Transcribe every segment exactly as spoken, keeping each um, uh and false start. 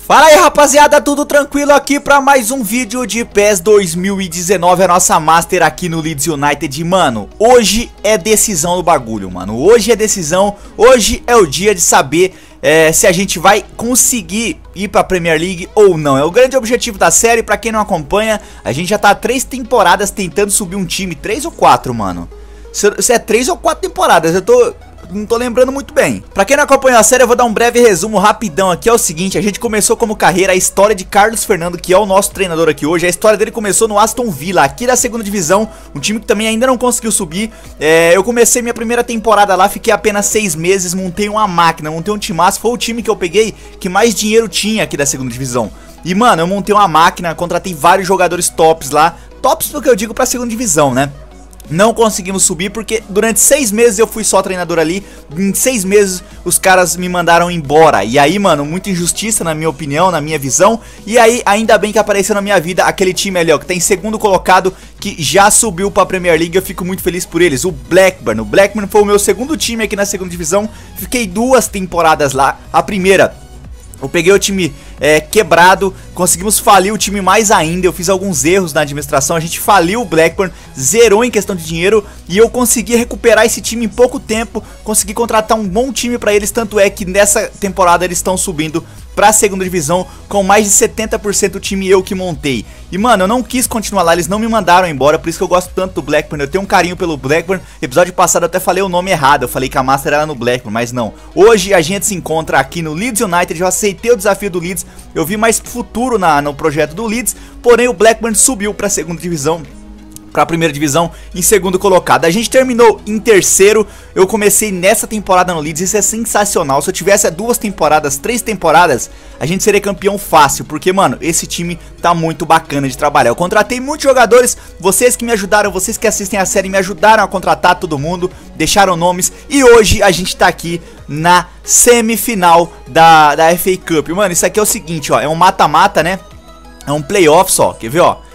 Fala aí, rapaziada, tudo tranquilo aqui pra mais um vídeo de PES dois mil e dezenove, a nossa Master aqui no Leeds United. Mano, hoje é decisão do bagulho, mano, hoje é decisão, hoje é o dia de saber é, se a gente vai conseguir ir pra Premier League ou não. É o grande objetivo da série. Pra quem não acompanha, a gente já tá há três temporadas tentando subir um time, três ou quatro, mano. Se é três ou quatro temporadas, eu tô... não tô lembrando muito bem. Pra quem não acompanhou a série, eu vou dar um breve resumo rapidão aqui. É o seguinte, a gente começou como carreira a história de Carlos Fernando, que é o nosso treinador aqui hoje. A história dele começou no Aston Villa, aqui da segunda divisão, um time que também ainda não conseguiu subir. é, Eu comecei minha primeira temporada lá, fiquei apenas seis meses, montei uma máquina, montei um timaço. Foi o time que eu peguei que mais dinheiro tinha aqui da segunda divisão. E mano, eu montei uma máquina, contratei vários jogadores tops lá. Tops do que eu digo pra segunda divisão, né? Não conseguimos subir porque durante seis meses eu fui só treinador ali. Em seis meses os caras me mandaram embora. E aí, mano, muita injustiça na minha opinião, na minha visão. E aí, ainda bem que apareceu na minha vida aquele time ali, ó, que tá em segundo colocado, que já subiu pra Premier League. Eu fico muito feliz por eles, o Blackburn. O Blackburn foi o meu segundo time aqui na segunda divisão. Fiquei duas temporadas lá. A primeira, eu peguei o time é, quebrado, conseguimos falir o time mais ainda. Eu fiz alguns erros na administração, a gente faliu o Blackburn, zerou em questão de dinheiro. E eu consegui recuperar esse time em pouco tempo, consegui contratar um bom time pra eles. Tanto é que nessa temporada eles estão subindo pra segunda divisão com mais de setenta por cento do time eu que montei. E mano, eu não quis continuar lá, eles não me mandaram embora, por isso que eu gosto tanto do Blackburn. Eu tenho um carinho pelo Blackburn. Episódio passado eu até falei o nome errado, eu falei que a Master era no Blackburn, mas não. Hoje a gente se encontra aqui no Leeds United. Eu aceitei o desafio do Leeds, eu vi mais futuro na, no projeto do Leeds. Porém o Blackburn subiu pra segunda divisão, pra primeira divisão, em segundo colocado. A gente terminou em terceiro. Eu comecei nessa temporada no Leeds, isso é sensacional. Se eu tivesse duas temporadas, três temporadas, a gente seria campeão fácil, porque, mano, esse time tá muito bacana de trabalhar. Eu contratei muitos jogadores, vocês que me ajudaram, vocês que assistem a série me ajudaram a contratar todo mundo, deixaram nomes. E hoje a gente tá aqui na semifinal da, da F A Cup. Mano, isso aqui é o seguinte, ó, é um mata-mata, né? É um playoff só, quer ver, ó?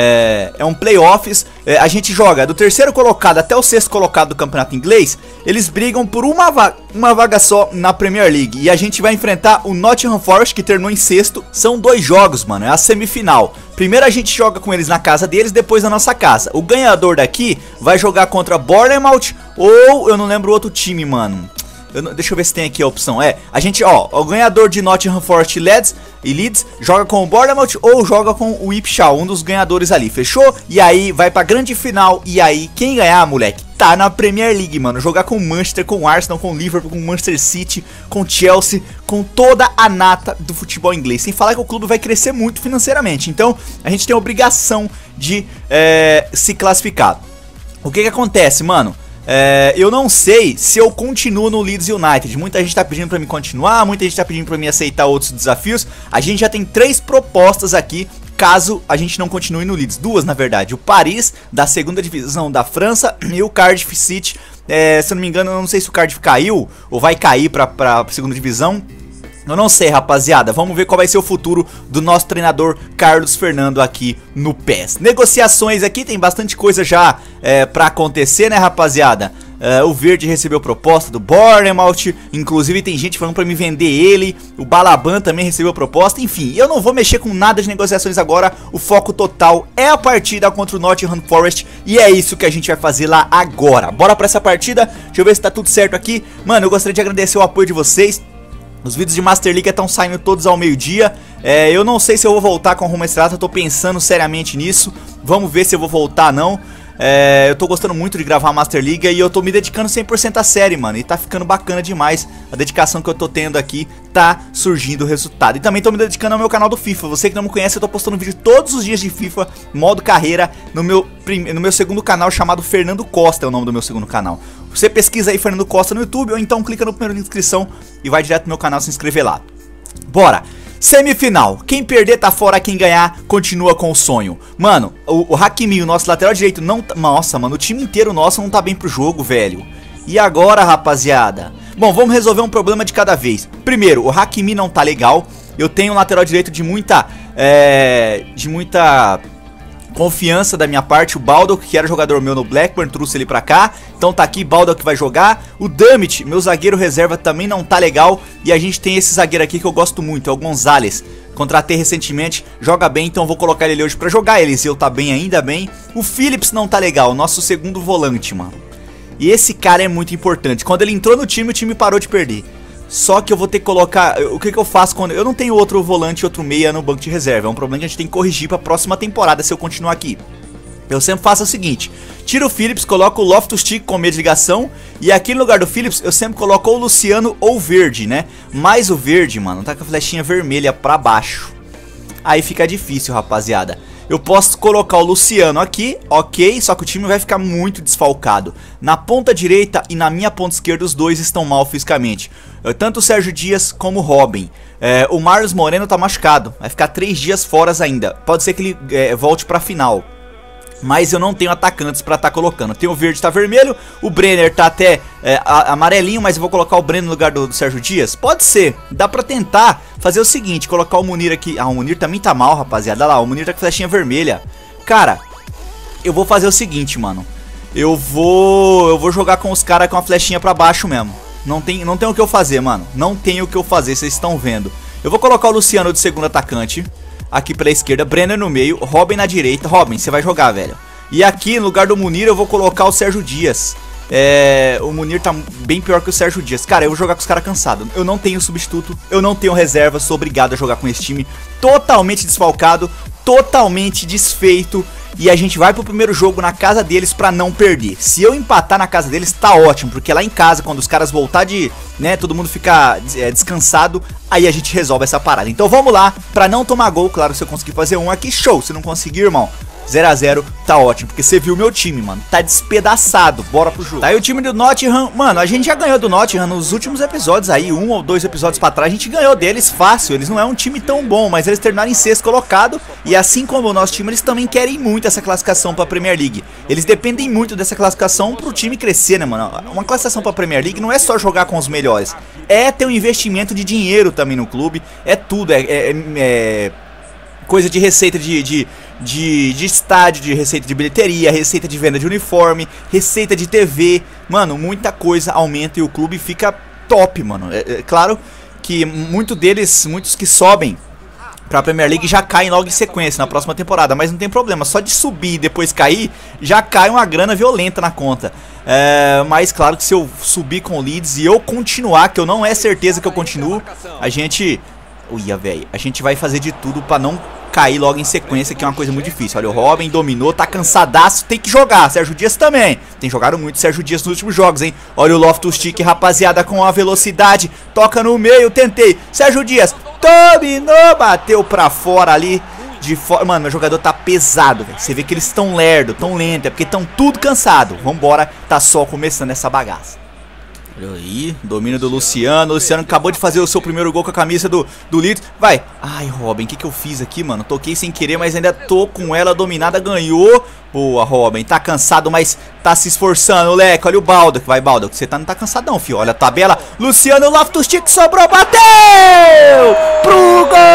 É, é um playoffs, é, a gente joga do terceiro colocado até o sexto colocado do campeonato inglês. Eles brigam por uma, va uma vaga só na Premier League. E a gente vai enfrentar o Nottingham Forest, que terminou em sexto. São dois jogos, mano, é a semifinal. Primeiro a gente joga com eles na casa deles, depois na nossa casa. O ganhador daqui vai jogar contra Bournemouth ou eu não lembro o outro time, mano. Eu não, deixa eu ver se tem aqui a opção. É, a gente, ó, o ganhador de Nottingham Forest e Leeds, e Leeds joga com o Bournemouth ou joga com o Ipswich, um dos ganhadores ali, fechou? E aí vai pra grande final. E aí quem ganhar, moleque, tá na Premier League, mano. Jogar com o Manchester, com o Arsenal, com o Liverpool, com o Manchester City, com o Chelsea, com toda a nata do futebol inglês. Sem falar que o clube vai crescer muito financeiramente. Então a gente tem a obrigação de é, se classificar. O que que acontece, mano? É, eu não sei se eu continuo no Leeds United. Muita gente tá pedindo pra mim continuar, muita gente tá pedindo pra mim aceitar outros desafios. A gente já tem três propostas aqui, caso a gente não continue no Leeds. Duas, na verdade, o Paris, da segunda divisão da França, e o Cardiff City. é, Se eu não me engano, eu não sei se o Cardiff caiu ou vai cair pra, pra segunda divisão. Eu não sei, rapaziada, vamos ver qual vai ser o futuro do nosso treinador Carlos Fernando aqui no PES. Negociações aqui, tem bastante coisa já é, pra acontecer, né, rapaziada? É, o Verde recebeu proposta do Bournemouth, inclusive tem gente falando pra me vender ele. O Balaban também recebeu proposta, enfim, eu não vou mexer com nada de negociações agora. O foco total é a partida contra o Nottingham Forest e é isso que a gente vai fazer lá agora. Bora pra essa partida, deixa eu ver se tá tudo certo aqui. Mano, eu gostaria de agradecer o apoio de vocês. Os vídeos de Master League estão saindo todos ao meio-dia. é, Eu não sei se eu vou voltar com a Roma Estrada, eu tô pensando seriamente nisso. Vamos ver se eu vou voltar ou não. é, Eu tô gostando muito de gravar a Master League e eu tô me dedicando cem por cento à série, mano. E tá ficando bacana demais. A dedicação que eu tô tendo aqui tá surgindo o resultado. E também tô me dedicando ao meu canal do FIFA. Você que não me conhece, eu tô postando vídeo todos os dias de FIFA, modo carreira, no meu, no meu segundo canal chamado Fernando Costa, é o nome do meu segundo canal. Você pesquisa aí Fernando Costa no YouTube ou então clica no primeiro link de inscrição e vai direto no meu canal se inscrever lá. Bora! Semifinal, quem perder tá fora, quem ganhar continua com o sonho. Mano, o, o Hakimi, o nosso lateral direito, não tá... Nossa, mano, o time inteiro nosso não tá bem pro jogo, velho. E agora, rapaziada? Bom, vamos resolver um problema de cada vez. Primeiro, o Hakimi não tá legal. Eu tenho um lateral direito de muita... É, de muita... confiança da minha parte, o Baldock, que era jogador meu no Blackburn, trouxe ele pra cá. Então tá aqui, Baldock que vai jogar. O Dummit, meu zagueiro reserva, também não tá legal. E a gente tem esse zagueiro aqui que eu gosto muito, é o Gonzalez. Contratei recentemente, joga bem, então vou colocar ele hoje pra jogar. Eliseu tá bem, ainda bem. O Phillips não tá legal, nosso segundo volante, mano. E esse cara é muito importante. Quando ele entrou no time, o time parou de perder. Só que eu vou ter que colocar... O que que eu faço quando... Eu não tenho outro volante, outro meia no banco de reserva. É um problema que a gente tem que corrigir pra próxima temporada se eu continuar aqui. Eu sempre faço o seguinte: tiro o Phillips, coloco o Loftus-Cheek com meia de ligação. E aqui no lugar do Phillips eu sempre coloco ou o Luciano ou o Verde, né? Mas o Verde, mano, tá com a flechinha vermelha pra baixo. Aí fica difícil, rapaziada. Eu posso colocar o Luciano aqui, ok, só que o time vai ficar muito desfalcado. Na ponta direita e na minha ponta esquerda os dois estão mal fisicamente. Tanto o Sérgio Dias como o Robin. É, o Marlos Moreno tá machucado, vai ficar três dias fora ainda. Pode ser que ele é, volte pra final. Mas eu não tenho atacantes pra estar tá colocando. Tem o Verde, tá vermelho. O Brenner tá até é, amarelinho, mas eu vou colocar o Brenner no lugar do, do Sérgio Dias. Pode ser. Dá pra tentar fazer o seguinte: colocar o Munir aqui. Ah, o Munir também tá mal, rapaziada. Olha lá, o Munir tá com flechinha vermelha. Cara, eu vou fazer o seguinte, mano. Eu vou eu vou jogar com os caras com a flechinha pra baixo mesmo. Não tem, não tem o que eu fazer, mano. Não tem o que eu fazer, vocês estão vendo. Eu vou colocar o Luciano de segundo atacante aqui pela esquerda, Brenner no meio, Robin na direita. Robin, você vai jogar, velho. E aqui no lugar do Munir eu vou colocar o Sérgio Dias. É, o Munir tá bem pior que o Sérgio Dias. Cara, eu vou jogar com os caras cansados. Eu não tenho substituto, eu não tenho reserva. Sou obrigado a jogar com esse time totalmente desfalcado, totalmente desfeito. E a gente vai pro primeiro jogo na casa deles pra não perder. Se eu empatar na casa deles, tá ótimo. Porque lá em casa, quando os caras voltar de... né, todo mundo ficar é, descansado, aí a gente resolve essa parada. Então vamos lá, pra não tomar gol. Claro, se eu conseguir fazer um aqui, show. Se não conseguir, irmão, zero a zero, tá ótimo. Porque você viu o meu time, mano, tá despedaçado. Bora pro jogo. Tá aí o time do Nottingham. Mano, a gente já ganhou do Nottingham nos últimos episódios aí. Um ou dois episódios pra trás, a gente ganhou deles fácil. Eles não é um time tão bom, mas eles terminaram em sexto colocado. E assim como o nosso time, eles também querem muito essa classificação pra Premier League. Eles dependem muito dessa classificação pro time crescer, né, mano? Uma classificação pra Premier League não é só jogar com os melhores. É ter um investimento de dinheiro também no clube. É tudo, é... é, é coisa de receita de, de, de, de estádio, de receita de bilheteria, receita de venda de uniforme, receita de T V. Mano, muita coisa aumenta e o clube fica top, mano. É, é claro que muitos deles, muitos que sobem pra Premier League já caem logo em sequência na próxima temporada, mas não tem problema, só de subir e depois cair, já cai uma grana violenta na conta. É, mas claro que se eu subir com o Leeds e eu continuar, que eu não é certeza que eu continuo, a gente... Uia, velho, a gente vai fazer de tudo pra não cair logo em sequência, que é uma coisa muito difícil. Olha, o Robin dominou, tá cansadaço, tem que jogar. Sérgio Dias também. Tem jogado muito Sérgio Dias nos últimos jogos, hein? Olha o Loftus-Cheek, rapaziada, com a velocidade. Toca no meio, tentei. Sérgio Dias dominou, bateu pra fora ali. De fora. Mano, meu jogador tá pesado, velho. Você vê que eles estão lerdo, tão lento, é porque estão tudo cansado. Vambora, tá só começando essa bagaça. Olha aí, domínio do Luciano. O Luciano acabou de fazer o seu primeiro gol com a camisa do, do Leeds. Vai. Ai, Robin, o que que eu fiz aqui, mano? Toquei sem querer, mas ainda tô com ela dominada. Ganhou. Boa, Robin. Tá cansado, mas tá se esforçando, moleque. Olha o Baldock. Vai, Baldock. Você tá, não tá cansadão, filho. Olha a tabela. Luciano Loftus-Cheek sobrou. Bateu! Pro gol!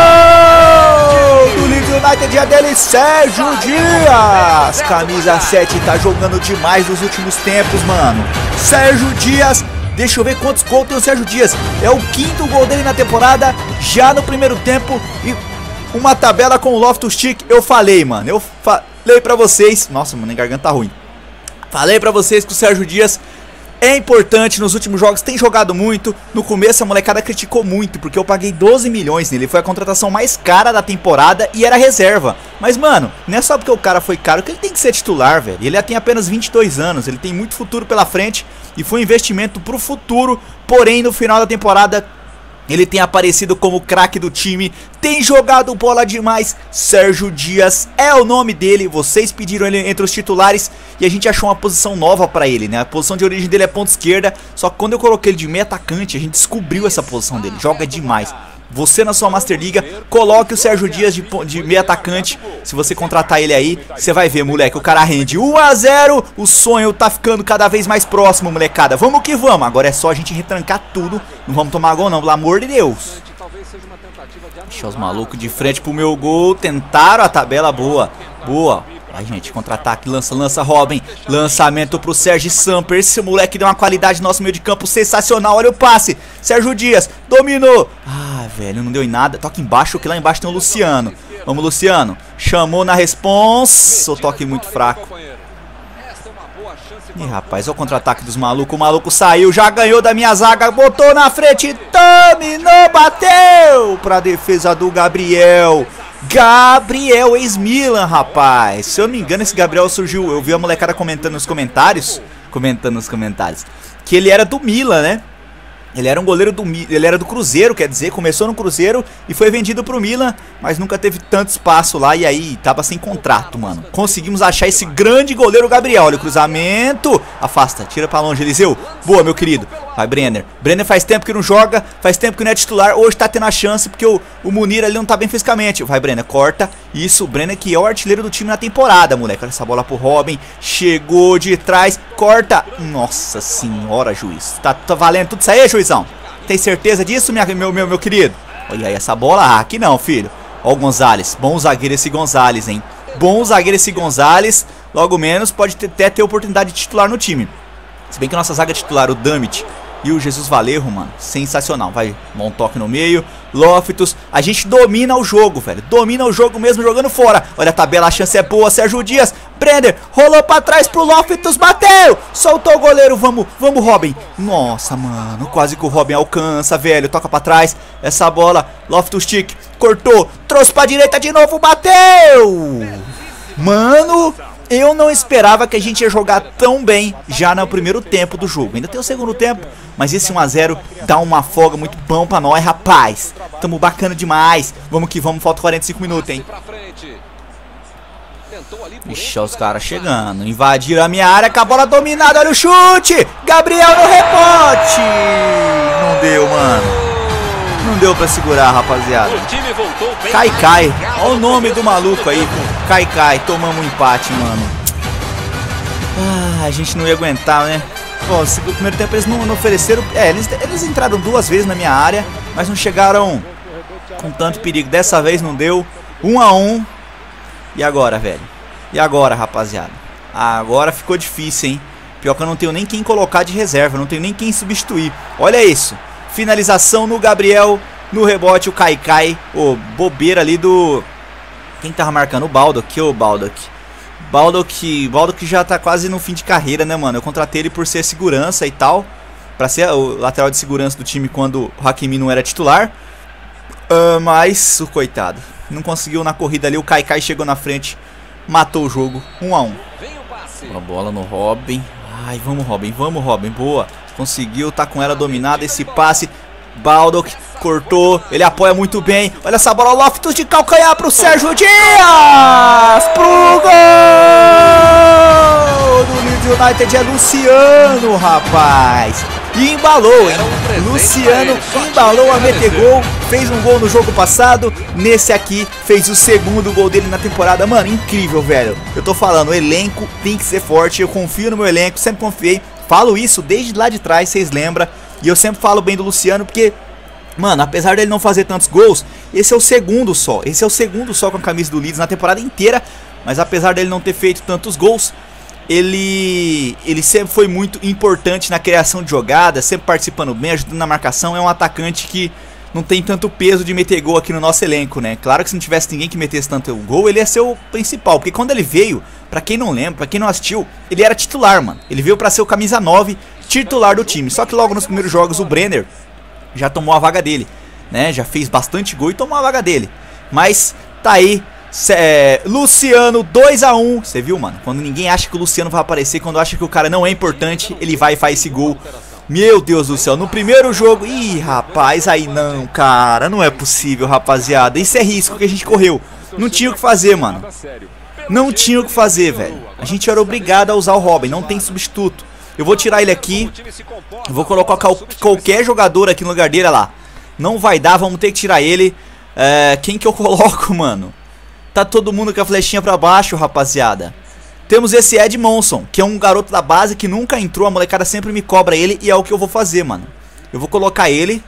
Do Leeds United é dele, Sérgio Dias. Camisa sete tá jogando demais nos últimos tempos, mano. Sérgio Dias. Deixa eu ver quantos gols tem o Sérgio Dias. É o quinto gol dele na temporada, já no primeiro tempo. E uma tabela com o Loftus-Cheek. Eu falei, mano. Eu falei pra vocês. Nossa, mano, a garganta tá ruim. Falei pra vocês que o Sérgio Dias é importante nos últimos jogos, tem jogado muito. No começo a molecada criticou muito, porque eu paguei doze milhões nele. Foi a contratação mais cara da temporada e era reserva. Mas, mano, não é só porque o cara foi caro que ele tem que ser titular, velho. Ele tem apenas vinte e dois anos, ele tem muito futuro pela frente. E foi um investimento pro futuro. Porém, no final da temporada, ele tem aparecido como craque do time, tem jogado bola demais. Sérgio Dias é o nome dele, vocês pediram ele entre os titulares e a gente achou uma posição nova pra ele, né? A posição de origem dele é ponta esquerda, só que quando eu coloquei ele de meio atacante, a gente descobriu essa posição dele, joga demais. Você na sua Master Liga, coloque o Sérgio Dias de, de meio atacante. Se você contratar ele aí, você vai ver, moleque, o cara rende um a zero. O sonho tá ficando cada vez mais próximo, molecada. Vamos que vamos, agora é só a gente retrancar tudo. Não vamos tomar gol não, pelo amor de Deus. Deixa os malucos de frente pro meu gol. Tentaram a tabela boa. Boa. Vai, gente, contra-ataque, lança, lança, Robin. Lançamento pro Sérgio Samper. Esse moleque deu uma qualidade no nosso meio de campo sensacional. Olha o passe. Sérgio Dias, dominou. Ah, velho, não deu em nada. Toque embaixo, que lá embaixo tem o Luciano. Vamos, Luciano. Chamou na responsa. O toque muito fraco. Ih, rapaz, olha o contra-ataque dos malucos. O maluco saiu, já ganhou da minha zaga. Botou na frente, dominou, bateu pra defesa do Gabriel. Gabriel, ex-Milan, rapaz. Se eu não me engano, esse Gabriel surgiu. Eu vi a molecada comentando nos comentários. Comentando nos comentários que ele era do Milan, né? Ele era um goleiro do ele era do Cruzeiro, quer dizer, começou no Cruzeiro e foi vendido pro Milan, mas nunca teve tanto espaço lá e aí tava sem contrato, mano. Conseguimos achar esse grande goleiro Gabriel. Olha o cruzamento. Afasta, tira pra longe, Eliseu. Boa, meu querido. Vai, Brenner. Brenner faz tempo que não joga, faz tempo que não é titular. Hoje tá tendo a chance porque o, o Munir ali não tá bem fisicamente. Vai, Brenner, corta. Isso, o Brenner que é o artilheiro do time na temporada, moleque. Olha essa bola pro Robin. Chegou de trás, corta. Nossa senhora, juiz. Tá, tá valendo tudo isso aí, juizão? Tem certeza disso, minha, meu, meu, meu querido? Olha aí essa bola. Ah, aqui não, filho. Ó o Gonzalez. Bom zagueiro esse Gonzalez, hein? Bom zagueiro esse Gonzalez. Logo menos pode ter, até ter oportunidade de titular no time. Se bem que a nossa zaga titular, o Damit e o Jesus Valerro, mano, sensacional. Vai, bom toque no meio. Loftus, a gente domina o jogo, velho. Domina o jogo mesmo jogando fora. Olha a tabela, a chance é boa. Sérgio Dias, Brenner, rolou pra trás pro Loftus, bateu. Soltou o goleiro, vamos, vamos, Robin. Nossa, mano, quase que o Robin alcança, velho. Toca pra trás, essa bola, Loftus Stick, cortou, trouxe pra direita de novo, bateu. Mano, eu não esperava que a gente ia jogar tão bem já no primeiro tempo do jogo. Ainda tem o segundo tempo, mas esse um a zero dá uma folga muito bom pra nós, rapaz. Tamo bacana demais. Vamos que vamos, falta quarenta e cinco minutos, hein. Ixi, os caras chegando. Invadiram a minha área com a bola dominada. Olha o chute. Gabriel no rebote. Não deu, mano. Não deu pra segurar, rapaziada. Cai, cai. Olha o nome do maluco aí. Cai, cai. Tomamos um empate, mano. Ah, a gente não ia aguentar, né? Bom, no primeiro tempo eles não, não ofereceram. É, eles, eles entraram duas vezes na minha área, mas não chegaram com tanto perigo. Dessa vez não deu. Um a um. E agora, velho? E agora, rapaziada? Agora ficou difícil, hein? Pior que eu não tenho nem quem colocar de reserva. Eu não tenho nem quem substituir. Olha isso. Finalização no Gabriel. No rebote o Kaikai. Ô, bobeira ali do... Quem tava marcando? O Baldock. Ô, Baldock. Baldock, Baldock já tá quase no fim de carreira, né, mano? Eu contratei ele por ser segurança e tal. Pra ser o lateral de segurança do time quando o Hakimi não era titular. Uh, mas o coitado não conseguiu na corrida ali. O Kaikai chegou na frente. Matou o jogo. um a um. A bola no Robin. Ai, vamos, Robin. Vamos, Robin. Boa. Conseguiu, tá com ela dominada. Esse passe. Baldock cortou. Ele apoia muito bem. Olha essa bola. Loftus de calcanhar pro Sérgio Dias. Pro gol do Leeds United. É Luciano, rapaz. E embalou, hein? Luciano embalou a meter gol. Fez um gol no jogo passado. Nesse aqui fez o segundo gol dele na temporada. Mano, incrível, velho. Eu tô falando, o elenco tem que ser forte. Eu confio no meu elenco, sempre confiei. Falo isso desde lá de trás, vocês lembram. E eu sempre falo bem do Luciano porque, mano, apesar dele não fazer tantos gols, esse é o segundo só. Esse é o segundo só com a camisa do Leeds na temporada inteira. Mas apesar dele não ter feito tantos gols, Ele, ele sempre foi muito importante na criação de jogadas, sempre participando bem, ajudando na marcação. É um atacante que não tem tanto peso de meter gol aqui no nosso elenco, né? Claro que se não tivesse ninguém que metesse tanto gol, ele ia ser o principal. Porque quando ele veio, pra quem não lembra, pra quem não assistiu, ele era titular, mano. Ele veio pra ser o camisa nove, titular do time. Só que logo nos primeiros jogos o Brenner já tomou a vaga dele, né? Já fez bastante gol e tomou a vaga dele. Mas tá aí. É, Luciano, dois a um. Você viu, mano? Quando ninguém acha que o Luciano vai aparecer, quando acha que o cara não é importante, ele vai e faz esse gol. Meu Deus do céu, no primeiro jogo. Ih, rapaz, aí não, cara. Não é possível, rapaziada. Isso é risco que a gente correu. Não tinha o que fazer, mano. Não tinha o que fazer, velho. A gente era obrigado a usar o Robin. Não tem substituto. Eu vou tirar ele aqui. Eu vou colocar qualquer jogador aqui no lugar dele, olha lá. Não vai dar, vamos ter que tirar ele. é, Quem que eu coloco, mano? Tá todo mundo com a flechinha pra baixo, rapaziada. Temos esse Edmondson, que é um garoto da base que nunca entrou. A molecada sempre me cobra ele e é o que eu vou fazer, mano. Eu vou colocar ele.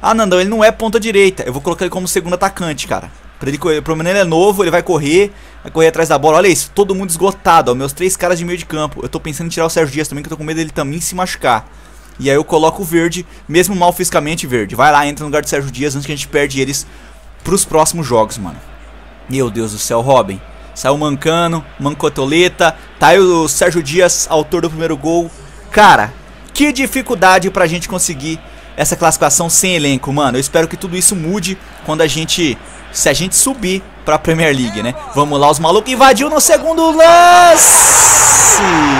Ah, Nandão, ele não é ponta direita. Eu vou colocar ele como segundo atacante, cara. Pra ele correr, pelo menos ele é novo, ele vai correr, vai correr atrás da bola. Olha isso, todo mundo esgotado, ó. Meus três caras de meio de campo. Eu tô pensando em tirar o Sérgio Dias também, que eu tô com medo dele também se machucar. E aí eu coloco o Verde, mesmo mal fisicamente, Verde. Vai lá, entra no lugar do Sérgio Dias antes que a gente perde eles pros próximos jogos, mano. Meu Deus do céu, Robin. Saiu Mancano, Mancotoleta. Tá aí o Sérgio Dias, autor do primeiro gol. Cara, que dificuldade pra gente conseguir essa classificação sem elenco, mano. Eu espero que tudo isso mude quando a gente... Se a gente subir pra Premier League, né? Vamos lá, os malucos invadiu no segundo lance.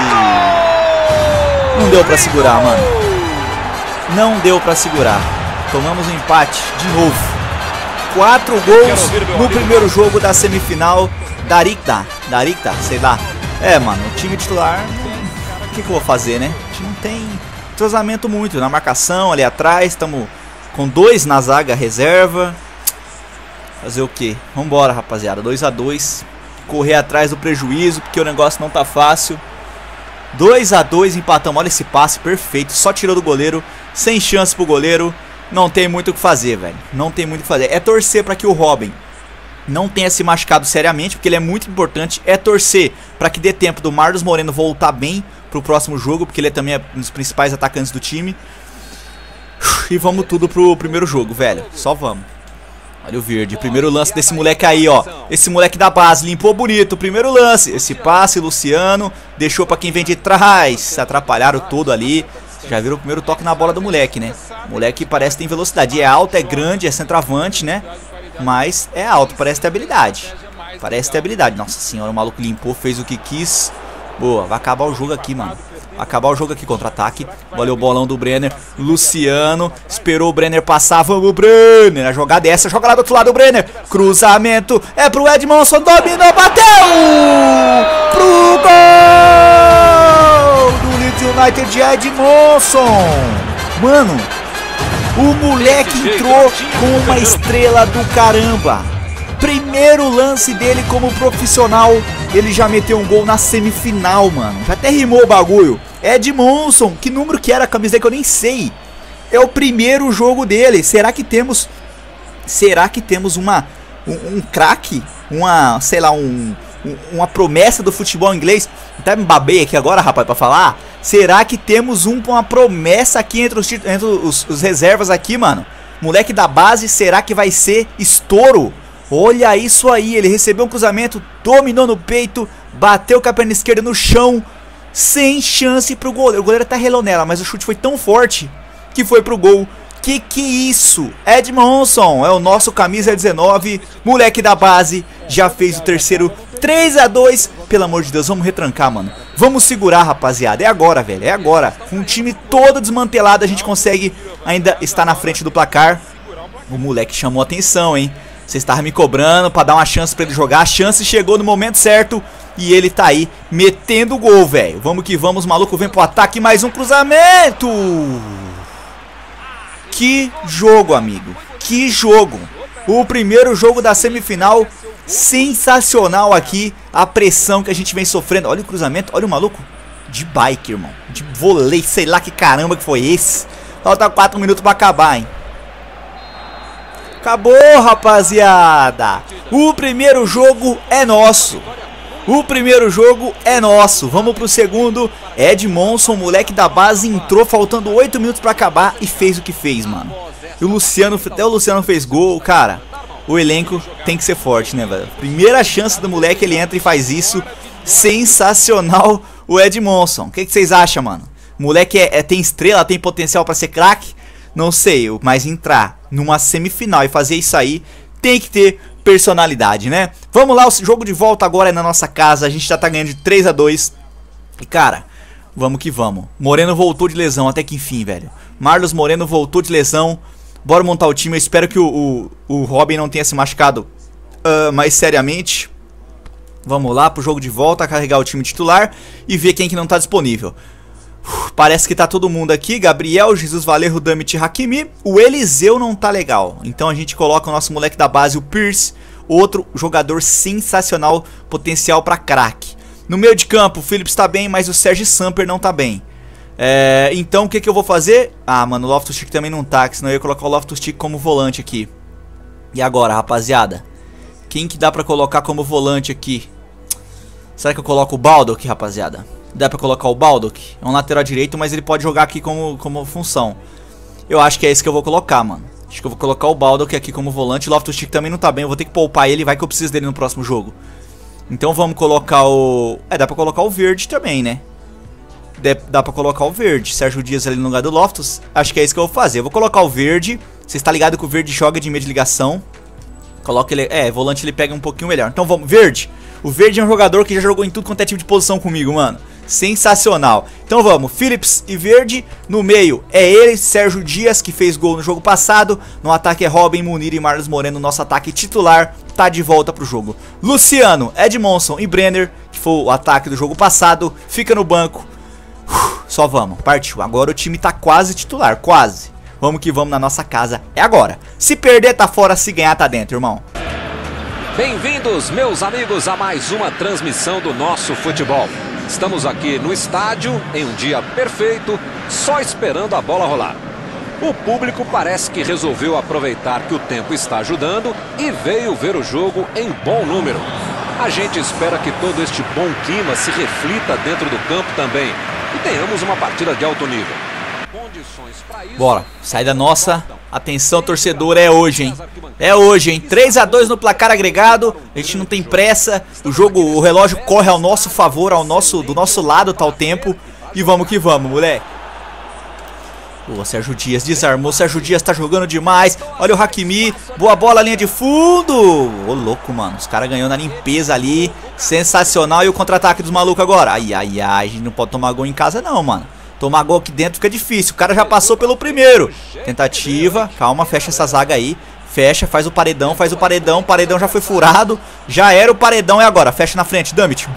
Não deu pra segurar, mano. Não deu pra segurar. Tomamos um empate de novo. Quatro gols no primeiro jogo da semifinal. Daricta, Daricta, sei lá. É, mano, o time titular... O que, que eu vou fazer, né? A gente não tem entrosamento muito na marcação, ali atrás. Estamos com dois na zaga reserva. Fazer o que? Vambora, rapaziada. dois a dois. Correr atrás do prejuízo, porque o negócio não tá fácil. dois a dois, empatamos. Olha esse passe perfeito. Só tirou do goleiro. Sem chance pro goleiro. Não tem muito o que fazer, velho. Não tem muito o que fazer. É torcer pra que o Robin não tenha se machucado seriamente, porque ele é muito importante. É torcer pra que dê tempo do Marlos Moreno voltar bem pro próximo jogo, porque ele é também um dos principais atacantes do time. E vamos tudo pro primeiro jogo, velho. Só vamos. Olha o Verde, primeiro lance desse moleque aí, ó. Esse moleque da base, limpou bonito. Primeiro lance, esse passe, Luciano. Deixou pra quem vem de trás. Se atrapalharam todo ali. Já viram o primeiro toque na bola do moleque, né? O moleque parece que tem velocidade. É alto, é grande, é centroavante, né? Mas é alto, parece ter habilidade. Parece ter habilidade. Nossa senhora, o maluco limpou, fez o que quis. Boa, vai acabar o jogo aqui, mano. Vai acabar o jogo aqui, contra-ataque. Olha o bolão do Brenner. Luciano, esperou o Brenner passar. Vamos, Brenner. A jogada é essa, joga lá do outro lado o Brenner. Cruzamento, é pro Edmondson, dominou, bateu! Pro gol do Leeds United de Edmondson. Mano, o moleque entrou com uma estrela do caramba. Primeiro lance dele como profissional, ele já meteu um gol na semifinal, mano. Já até rimou o bagulho. Edmondson, que número que era a camisa que eu nem sei. É o primeiro jogo dele. Será que temos... Será que temos uma... Um, um craque? Uma, sei lá, um... Uma promessa do futebol inglês? Até me babei aqui agora, rapaz, pra falar. Será que temos um, uma promessa aqui entre os, entre os, os reservas aqui, mano? Moleque da base, será que vai ser estouro? Olha isso aí, ele recebeu um cruzamento, dominou no peito, bateu com a perna esquerda no chão, sem chance pro goleiro. O goleiro até relou nela, mas o chute foi tão forte que foi pro gol. Que que isso? Edmondson é o nosso camisa dezenove, moleque da base, já fez o terceiro. Três a dois, pelo amor de Deus, vamos retrancar, mano. Vamos segurar, rapaziada, é agora, velho, é agora. Com o time todo desmantelado, a gente consegue ainda estar na frente do placar. O moleque chamou atenção, hein? Vocês estavam me cobrando pra dar uma chance pra ele jogar. A chance chegou no momento certo e ele tá aí metendo o gol, velho. Vamos que vamos, o maluco vem pro ataque. Mais um cruzamento. Que jogo, amigo. Que jogo. O primeiro jogo da semifinal. Sensacional aqui. A pressão que a gente vem sofrendo. Olha o cruzamento, olha o maluco. De bike, irmão. De vôlei, sei lá que caramba que foi esse. Falta quatro minutos pra acabar, hein. Acabou, rapaziada. O primeiro jogo é nosso. O primeiro jogo é nosso. Vamos pro segundo. Edmondson, moleque da base, entrou faltando oito minutos pra acabar e fez o que fez, mano. E o Luciano, até o Luciano fez gol, cara. O elenco tem que ser forte, né, velho? Primeira chance do moleque, ele entra e faz isso. Sensacional o Edmondson. O que, que vocês acham, mano? O moleque é, é, tem estrela, tem potencial pra ser craque? Não sei, mas entrar numa semifinal e fazer isso aí tem que ter personalidade, né? Vamos lá, o jogo de volta agora é na nossa casa. A gente já tá ganhando de três a dois. E cara, vamos que vamos. Moreno voltou de lesão, até que enfim, velho. Marlos Moreno voltou de lesão. Bora montar o time. Eu espero que o, o, o Robin não tenha se machucado uh, mais seriamente. Vamos lá pro jogo de volta, carregar o time titular e ver quem que não tá disponível. Parece que tá todo mundo aqui. Gabriel, Jesus Valerro, Damit, Hakimi. O Eliseu não tá legal. Então a gente coloca o nosso moleque da base, o Pierce. Outro jogador sensacional, potencial pra craque. No meio de campo, o Phillips tá bem, mas o Sérgio Samper não tá bem. É, então o que que eu vou fazer? Ah, mano, o Loftus-Cheek também não tá, que senão eu ia colocar o Loftus-Cheek como volante aqui. E agora, rapaziada? Quem que dá pra colocar como volante aqui? Será que eu coloco o Baldock, rapaziada? Dá pra colocar o Baldock? É um lateral direito, mas ele pode jogar aqui como, como função. Eu acho que é esse que eu vou colocar, mano. Acho que eu vou colocar o Baldock aqui como volante. O Loftus-Cheek também não tá bem, eu vou ter que poupar ele. Vai que eu preciso dele no próximo jogo. Então vamos colocar o... É, dá pra colocar o Verde também, né? Dá pra colocar o Verde. Sérgio Dias ali no lugar do Loftus. Acho que é isso que eu vou fazer. Eu vou colocar o Verde. Você está ligado que o Verde joga de meio de ligação. Coloca ele... É, volante ele pega um pouquinho melhor. Então vamos, Verde. O Verde é um jogador que já jogou em tudo quanto é tipo de posição comigo, mano. Sensacional. Então vamos, Phillips e Verde. No meio é ele, Sérgio Dias, que fez gol no jogo passado. No ataque é Robin, Munir e Marlos Moreno. Nosso ataque titular tá de volta pro jogo. Luciano, Edmondson e Brenner, que foi o ataque do jogo passado, fica no banco. Uf, só vamos, partiu. Agora o time tá quase titular, quase. Vamos que vamos na nossa casa, é agora. Se perder tá fora, se ganhar tá dentro, irmão. Bem-vindos, meus amigos, a mais uma transmissão do nosso futebol. Estamos aqui no estádio, em um dia perfeito, só esperando a bola rolar. O público parece que resolveu aproveitar que o tempo está ajudando e veio ver o jogo em bom número. A gente espera que todo este bom clima se reflita dentro do campo também e tenhamos uma partida de alto nível. Condições para isso... Bora, saída nossa. Atenção, torcedor, é hoje, hein? É hoje, hein? três a dois no placar agregado. A gente não tem pressa. O jogo, o relógio corre ao nosso favor, ao nosso, do nosso lado tá o tempo. E vamos que vamos, moleque. Boa, Sérgio Dias, desarmou. Sérgio Dias tá jogando demais. Olha o Hakimi. Boa bola, linha de fundo. Ô, louco, mano. Os caras ganhou na limpeza ali. Sensacional. E o contra-ataque dos malucos agora. Ai, ai, ai. A gente não pode tomar gol em casa, não, mano. Tomar gol aqui dentro fica difícil. O cara já passou pelo primeiro. Tentativa. Calma, fecha essa zaga aí. Fecha, faz o paredão, faz o paredão. O paredão já foi furado. Já era o paredão, é agora. Fecha na frente, Damit.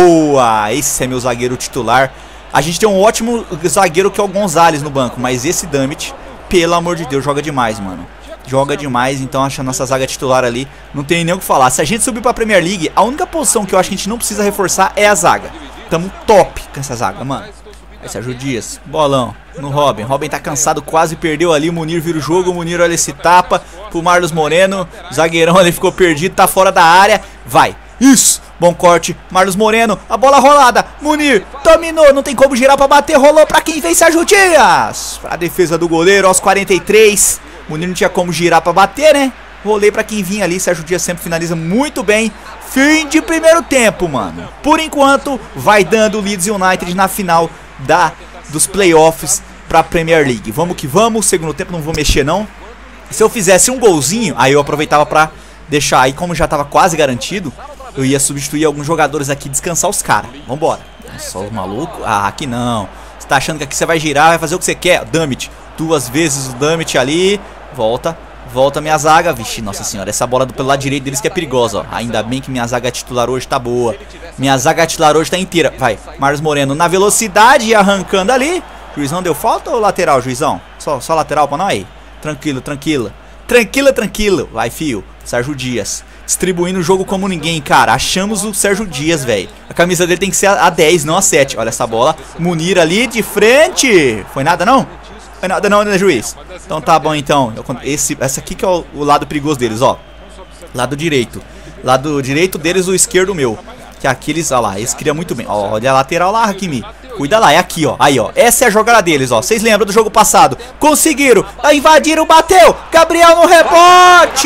Boa! Esse é meu zagueiro titular. A gente tem um ótimo zagueiro que é o Gonzalez no banco. Mas esse Damit, pelo amor de Deus, joga demais, mano. Joga demais, então acho a nossa zaga titular ali. Não tem nem o que falar. Se a gente subir pra Premier League, a única posição que eu acho que a gente não precisa reforçar é a zaga. Tamo top com essa zaga, mano. Aí Sérgio Dias, bolão no Robin. Robin tá cansado, quase perdeu ali. O Munir vira o jogo, o Munir olha esse tapa pro Marlos Moreno. O zagueirão ali ficou perdido, tá fora da área. Vai, isso, bom corte. Marlos Moreno, a bola rolada. Munir, dominou, não tem como girar pra bater. Rolou pra quem vem, Sérgio Dias. Pra defesa do goleiro, aos quarenta e três. Munir não tinha como girar pra bater, né? Rolei pra quem vinha ali. Sérgio Dias sempre finaliza muito bem. Fim de primeiro tempo, mano. Por enquanto, vai dando o Leeds United na final da, dos playoffs pra Premier League. Vamos que vamos, segundo tempo não vou mexer não. Se eu fizesse um golzinho, aí eu aproveitava pra deixar aí, como já tava quase garantido, eu ia substituir alguns jogadores aqui, descansar os caras. Vambora. Só os malucos? Ah, aqui não. Você tá achando que aqui você vai girar, vai fazer o que você quer? Damit, duas vezes o Damit ali. Volta, volta minha zaga. Vixe, nossa senhora, essa bola do pelo lado direito deles que é perigosa, ó. Ainda bem que minha zaga titular hoje tá boa. Minha zaga titular hoje tá inteira. Vai, Marlos Moreno na velocidade, arrancando ali. Juizão deu falta ou lateral, juizão? Só, só lateral pra nós? Tranquilo, tranquilo. Tranquilo, tranquilo. Vai, fio. Sérgio Dias. Distribuindo o jogo como ninguém, cara. Achamos o Sérgio Dias, velho. A camisa dele tem que ser a dez, não a sete. Olha essa bola. Munir ali de frente. Foi nada, não? Foi nada, não, né, juiz? Então tá bom, então. Eu, esse, essa aqui que é o, o lado perigoso deles, ó. Lado direito. Lado direito deles, o esquerdo meu. Que aqui eles, olha lá, eles criam muito bem. Ó, olha a lateral lá, Hakimi. Cuida lá, é aqui, ó. Aí, ó. Essa é a jogada deles, ó. Vocês lembram do jogo passado? Conseguiram. Invadiram, bateu. Gabriel no rebote.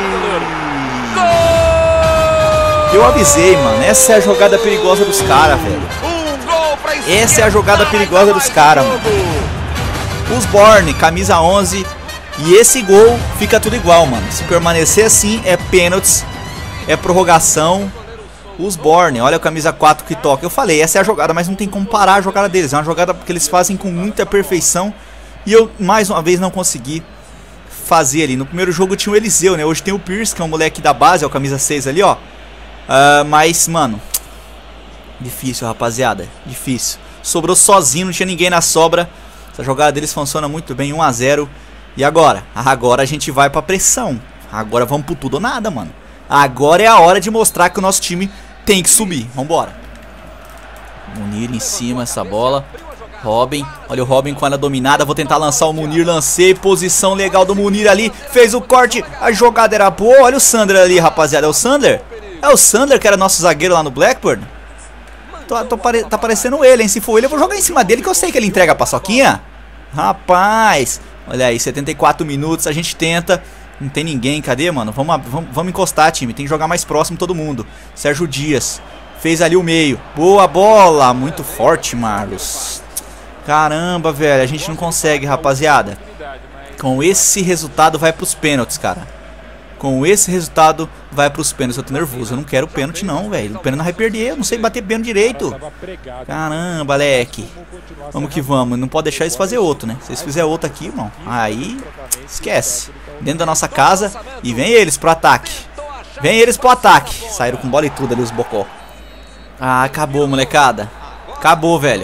Eu avisei, mano. Essa é a jogada perigosa dos caras, velho. Essa é a jogada perigosa dos caras, mano. Os Borne, camisa onze. E esse gol fica tudo igual, mano. Se permanecer assim, é pênaltis. É prorrogação. Os Borne, olha a camisa quatro que toca. Eu falei, essa é a jogada, mas não tem como parar a jogada deles. É uma jogada que eles fazem com muita perfeição. E eu, mais uma vez, não consegui fazer ali. No primeiro jogo tinha o Eliseu, né? Hoje tem o Pierce, que é um moleque da base, é o camisa seis ali, ó. Uh, mas, mano, difícil, rapaziada. Difícil. Sobrou sozinho, não tinha ninguém na sobra. Essa jogada deles funciona muito bem, um a zero. E agora? Agora a gente vai pra pressão. Agora vamos pro tudo ou nada, mano. Agora é a hora de mostrar que o nosso time tem que subir. Vambora. Munir em cima essa bola. Robin, olha o Robin com ela dominada. Vou tentar lançar o Munir, lancei. Posição legal do Munir ali. Fez o corte, a jogada era boa. Olha o Sandler ali, rapaziada, é o Sandler? É o Sandler que era nosso zagueiro lá no Blackburn? Tô, tô pare... Tá parecendo ele, hein? Se for ele eu vou jogar em cima dele, que eu sei que ele entrega a paçoquinha. Rapaz, olha aí, setenta e quatro minutos, a gente tenta. Não tem ninguém, cadê, mano? Vamos, vamos, vamos encostar, time, tem que jogar mais próximo todo mundo. Sérgio Dias, fez ali o meio. Boa bola, muito forte, Marlos. Caramba, velho, a gente não consegue, rapaziada. Com esse resultado vai pros pênaltis, cara. Com esse resultado vai pros pênaltis. Eu tô nervoso, eu não quero pênalti não, velho. O pênalti não vai perder, eu não sei bater pênalti direito. Caramba, leque. Vamos que vamos, não pode deixar eles fazer outro, né? Se eles fizerem outro aqui, irmão, aí esquece. Dentro da nossa casa. E vem eles pro ataque. Vem eles pro ataque. Saíram com bola e tudo ali os bocó. Ah, acabou, molecada. Acabou, velho.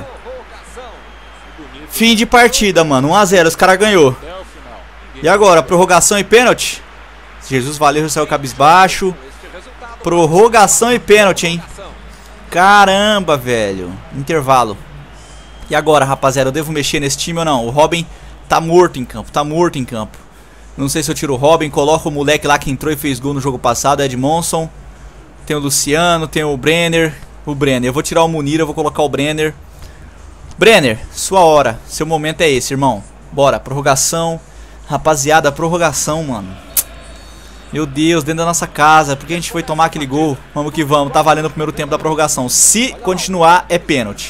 Fim de partida, mano. um a zero, os caras ganhou. E agora, prorrogação e pênalti? Jesus Valeu saiu cabisbaixo. Prorrogação e pênalti, hein? Caramba, velho. Intervalo. E agora, rapaziada, eu devo mexer nesse time ou não? O Robin tá morto em campo, tá morto em campo. Não sei se eu tiro o Robin, coloco o moleque lá que entrou e fez gol no jogo passado, Edmondson. Tem o Luciano, tem o Brenner. O Brenner, eu vou tirar o Munir, eu vou colocar o Brenner. Brenner, sua hora, seu momento é esse, irmão. Bora, prorrogação. Rapaziada, prorrogação, mano. Meu Deus, dentro da nossa casa. Por que a gente foi tomar aquele gol? Vamos que vamos, tá valendo o primeiro tempo da prorrogação. Se continuar, é pênalti.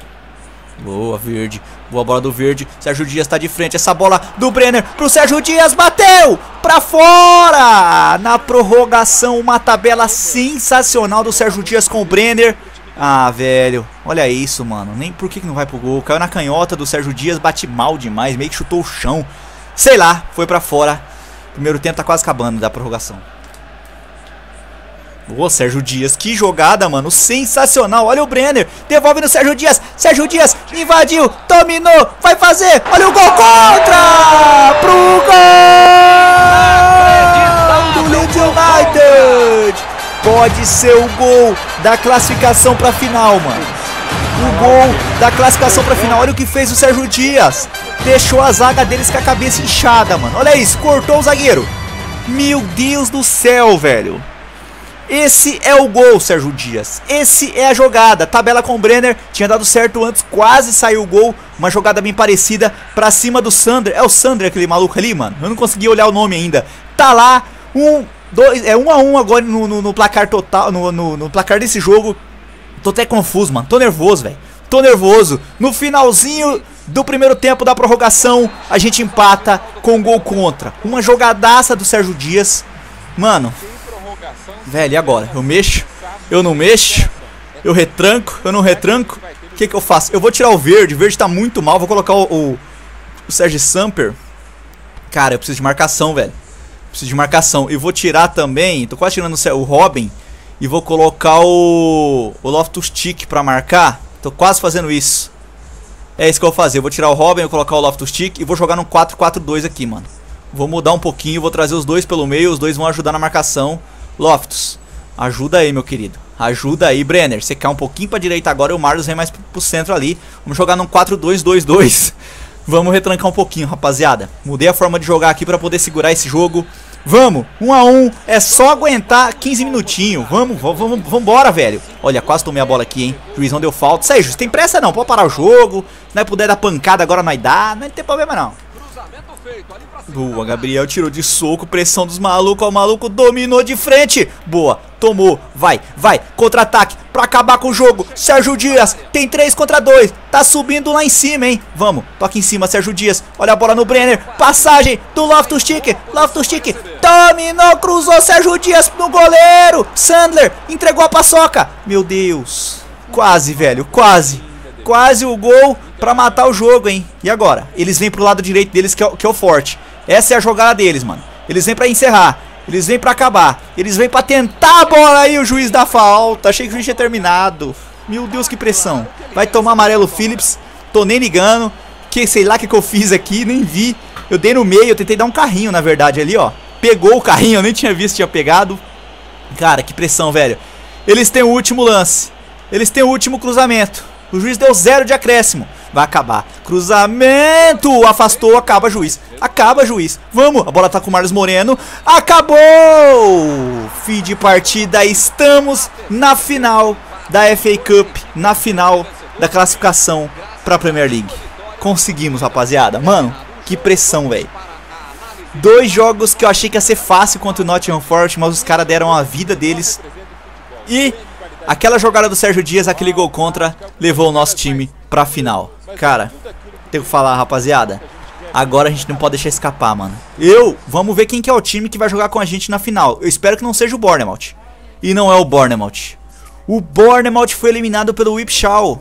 Boa, Verde. Boa bola do Verde. Sérgio Dias tá de frente. Essa bola do Brenner pro Sérgio Dias. Bateu pra fora. Na prorrogação, uma tabela sensacional do Sérgio Dias com o Brenner. Ah, velho. Olha isso, mano. Nem por que que não vai pro gol? Caiu na canhota do Sérgio Dias. Bate mal demais. Meio que chutou o chão. Sei lá. Foi pra fora. Primeiro tempo tá quase acabando da prorrogação. Boa, Sérgio Dias, que jogada, mano, sensacional. Olha o Brenner, devolve no Sérgio Dias. Sérgio Dias, invadiu, dominou, vai fazer. Olha o gol contra, pro gol do Leeds United. Pode ser o gol da classificação pra final, mano. O gol da classificação pra final. Olha o que fez o Sérgio Dias. Deixou a zaga deles com a cabeça inchada, mano. Olha isso, cortou o zagueiro. Meu Deus do céu, velho. Esse é o gol, Sérgio Dias. Esse é a jogada. Tabela com o Brenner. Tinha dado certo antes, quase saiu o gol. Uma jogada bem parecida pra cima do Sander. É o Sander, aquele maluco ali, mano. Eu não consegui olhar o nome ainda. Tá lá, um, dois, é um a um agora no, no, no placar total, no, no, no placar desse jogo. Tô até confuso, mano. Tô nervoso, velho. Tô nervoso. No finalzinho do primeiro tempo da prorrogação, a gente empata com um gol contra. Uma jogadaça do Sérgio Dias. Mano, velho, e agora? Eu mexo? Eu não mexo? Eu retranco? Eu não retranco? O que que eu faço? Eu vou tirar o Verde. O Verde tá muito mal. Vou colocar o, o, o Sérgio Samper. Cara, eu preciso de marcação, velho. Preciso de marcação. E vou tirar também... Tô quase tirando o Robin. E vou colocar o, o Loftus-Cheek pra marcar. Tô quase fazendo isso. É isso que eu vou fazer. Eu vou tirar o Robin, vou colocar o Loftus-Cheek e vou jogar no quatro quatro dois aqui, mano. Vou mudar um pouquinho, vou trazer os dois pelo meio. Os dois vão ajudar na marcação. Loftus, ajuda aí, meu querido. Ajuda aí, Brenner. Você cai um pouquinho pra direita agora e o Marlos vem mais pro centro ali. Vamos jogar num quatro dois dois dois. Vamos retrancar um pouquinho, rapaziada. Mudei a forma de jogar aqui pra poder segurar esse jogo. Vamos, um a um. É só aguentar quinze minutinhos. Vamos, vamos, vambora, velho. Olha, quase tomei a bola aqui, hein. O juiz não deu falta. Sérgio, tem pressa não, pode parar o jogo. Se não puder dar pancada agora, nós dá. Não tem problema não. Boa, Gabriel tirou de soco, pressão dos malucos. O maluco dominou de frente. Boa, tomou, vai, vai, contra-ataque pra acabar com o jogo. Sérgio Dias, tem três contra dois. Tá subindo lá em cima, hein. Vamos, toca em cima, Sérgio Dias. Olha a bola no Brenner, passagem do Loftus-Cheek. Loftus-Cheek, dominou, cruzou, Sérgio Dias no goleiro. Sandler, entregou a paçoca. Meu Deus, quase, velho, quase. Quase o gol pra matar o jogo, hein. E agora? Eles vêm pro lado direito deles, que é, que é o forte. Essa é a jogada deles, mano. Eles vêm pra encerrar. Eles vêm pra acabar. Eles vêm pra tentar a bola aí. O juiz dá falta. Achei que o juiz tinha terminado. Meu Deus, que pressão. Vai tomar amarelo Phillips. Tô nem ligando. Que sei lá o que, que eu fiz aqui. Nem vi. Eu dei no meio. Eu tentei dar um carrinho, na verdade, ali, ó. Pegou o carrinho. Eu nem tinha visto, tinha pegado. Cara, que pressão, velho. Eles têm o último lance. Eles têm o último cruzamento. O juiz deu zero de acréscimo. vai acabar. Cruzamento, afastou, acaba juiz. Acaba juiz. Vamos, a bola tá com o Marlos Moreno. Acabou! Fim de partida, estamos na final da F A Cup, na final da classificação pra Premier League. Conseguimos, rapaziada. Mano, que pressão, velho. Dois jogos que eu achei que ia ser fácil contra o Nottingham Forest, mas os caras deram a vida deles. E aquela jogada do Sérgio Dias, aquele gol contra, levou o nosso time pra final. Cara, tenho que falar, rapaziada. Agora a gente não pode deixar escapar, mano. Eu, vamos ver quem que é o time que vai jogar com a gente na final. Eu espero que não seja o Bournemouth. E não é o Bournemouth. O Bournemouth foi eliminado pelo Whipshaw.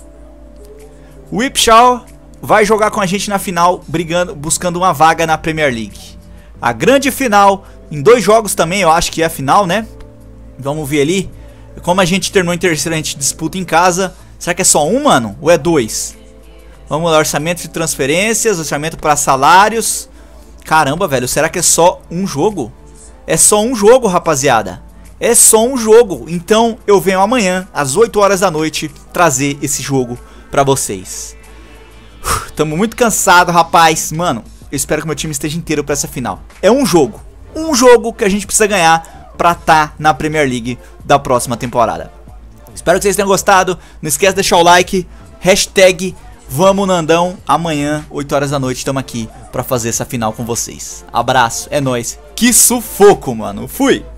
O Whipshaw vai jogar com a gente na final, brigando, buscando uma vaga na Premier League. A grande final, em dois jogos também, eu acho que é a final, né? Vamos ver ali. Como a gente terminou em terceiro, a gente disputa em casa. Será que é só um, mano? Ou é dois? Vamos lá, orçamento de transferências, orçamento para salários. Caramba, velho, será que é só um jogo? É só um jogo, rapaziada. É só um jogo. Então eu venho amanhã, às oito horas da noite, trazer esse jogo pra vocês. Tamo muito cansado, rapaz. Mano, eu espero que meu time esteja inteiro pra essa final. É um jogo. Um jogo que a gente precisa ganhar pra tá na Premier League da próxima temporada. Espero que vocês tenham gostado. Não esquece de deixar o like. Hashtag Vamos Nandão. Amanhã, oito horas da noite, estamos aqui pra fazer essa final com vocês. Abraço, é nóis. Que sufoco, mano. Fui!